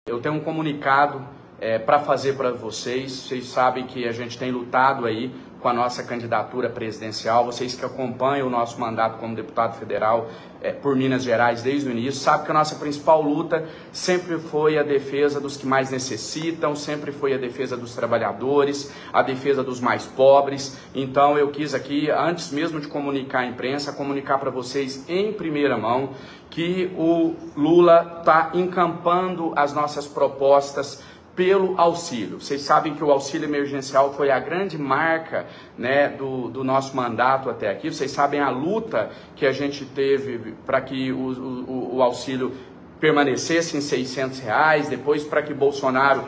Eu tenho um comunicado para fazer para vocês. Vocês sabem que a gente tem lutado aí com a nossa candidatura presidencial. Vocês que acompanham o nosso mandato como deputado federal por Minas Gerais desde o início, sabem que a nossa principal luta sempre foi a defesa dos que mais necessitam, sempre foi a defesa dos trabalhadores, a defesa dos mais pobres. Então eu quis aqui, antes mesmo de comunicar à imprensa, comunicar para vocês em primeira mão que o Lula está encampando as nossas propostas pelo auxílio. Vocês sabem que o auxílio emergencial foi a grande marca, né, do nosso mandato até aqui. Vocês sabem a luta que a gente teve para que o auxílio permanecesse em R$600, depois para que Bolsonaro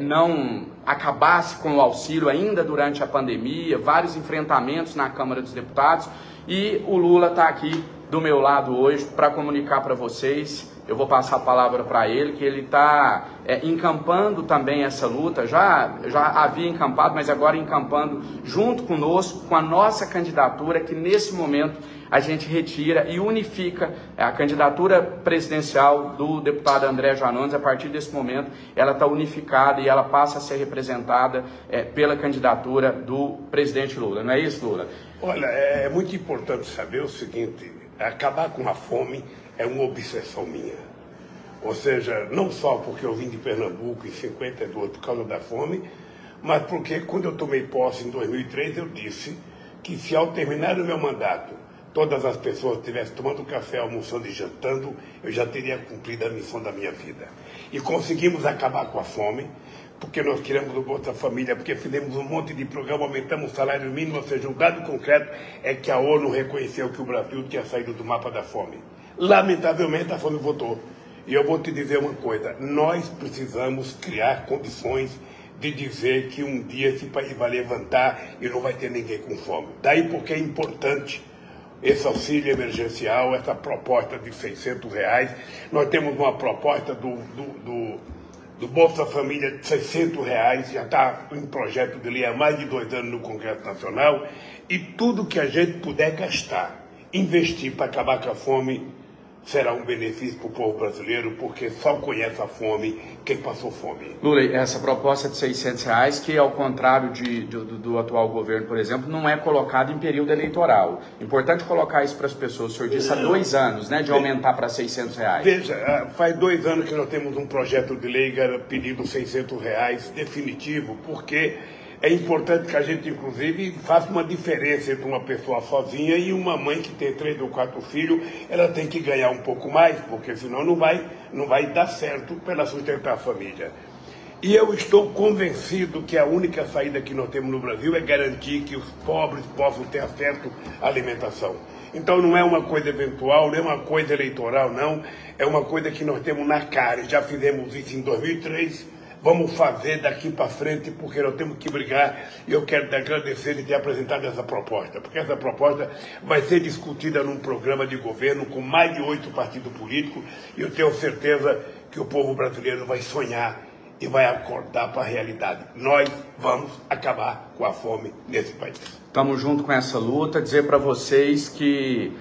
não acabasse com o auxílio ainda durante a pandemia, vários enfrentamentos na Câmara dos Deputados, e o Lula está aqui do meu lado hoje para comunicar para vocês. Eu vou passar a palavra para ele, que ele está encampando também essa luta, já havia encampado, mas agora encampando junto conosco, com a nossa candidatura, que nesse momento a gente retira e unifica a candidatura presidencial do deputado André Janones. A partir desse momento, ela está unificada e ela passa a ser representada pela candidatura do presidente Lula. Não é isso, Lula? Olha, é muito importante saber o seguinte: acabar com a fome é uma obsessão minha. Ou seja, não só porque eu vim de Pernambuco em 52 por causa da fome, mas porque quando eu tomei posse em 2003 eu disse que se ao terminar o meu mandato todas as pessoas estivessem tomando café, almoçando e jantando, eu já teria cumprido a missão da minha vida. E conseguimos acabar com a fome, porque nós criamos o Bolsa Família, porque fizemos um monte de programa, aumentamos o salário mínimo. Ou seja, o dado concreto é que a ONU reconheceu que o Brasil tinha saído do mapa da fome. Lamentavelmente, a fome voltou. E eu vou te dizer uma coisa: nós precisamos criar condições de dizer que um dia esse país vai levantar e não vai ter ninguém com fome. Daí porque é importante esse auxílio emergencial, essa proposta de R$600. Nós temos uma proposta do Bolsa Família de R$600, já está em projeto de lei há mais de 2 anos no Congresso Nacional. E tudo que a gente puder gastar, investir para acabar com a fome, será um benefício para o povo brasileiro, porque só conhece a fome quem passou fome. Lula, essa proposta de R$600, que ao contrário do atual governo, por exemplo, não é colocada em período eleitoral. Importante colocar isso para as pessoas. O senhor disse há 2 anos, né, de aumentar para R$600. Veja, faz 2 anos que nós temos um projeto de lei pedindo R$600 definitivo, porque é importante que a gente, inclusive, faça uma diferença entre uma pessoa sozinha e uma mãe que tem 3 ou 4 filhos. Ela tem que ganhar um pouco mais, porque senão não vai dar certo para ela sustentar a família. E eu estou convencido que a única saída que nós temos no Brasil é garantir que os pobres possam ter acesso à alimentação. Então não é uma coisa eventual, não é uma coisa eleitoral, não. É uma coisa que nós temos na cara. Já fizemos isso em 2003. Vamos fazer daqui para frente, porque nós temos que brigar. E eu quero te agradecer de ter apresentado essa proposta, porque essa proposta vai ser discutida num programa de governo com mais de 8 partidos políticos, e eu tenho certeza que o povo brasileiro vai sonhar e vai acordar para a realidade. Nós vamos acabar com a fome nesse país. Estamos juntos com essa luta. Dizer para vocês que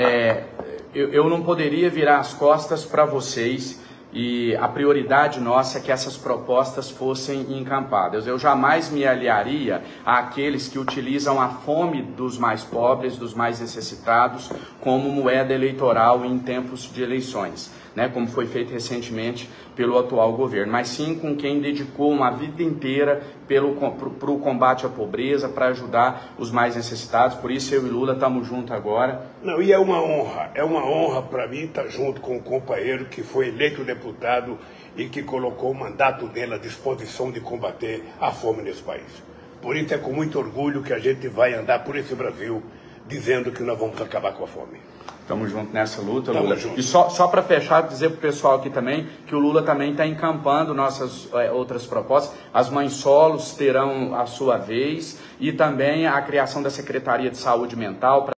eu não poderia virar as costas para vocês. E a prioridade nossa é que essas propostas fossem encampadas. Eu jamais me aliaria àqueles que utilizam a fome dos mais pobres, dos mais necessitados, como moeda eleitoral em tempos de eleições, né, como foi feito recentemente pelo atual governo, mas sim com quem dedicou uma vida inteira para o combate à pobreza, para ajudar os mais necessitados. Por isso eu e Lula estamos juntos agora. Não, e é uma honra para mim estar junto com um companheiro que foi eleito deputado e que colocou o mandato dele à disposição de combater a fome nesse país. Por isso é com muito orgulho que a gente vai andar por esse Brasil dizendo que nós vamos acabar com a fome. Estamos juntos nessa luta, Lula. E só para fechar, dizer para o pessoal aqui também que o Lula também está encampando nossas outras propostas. As mães solos terão a sua vez, e também a criação da Secretaria de Saúde Mental.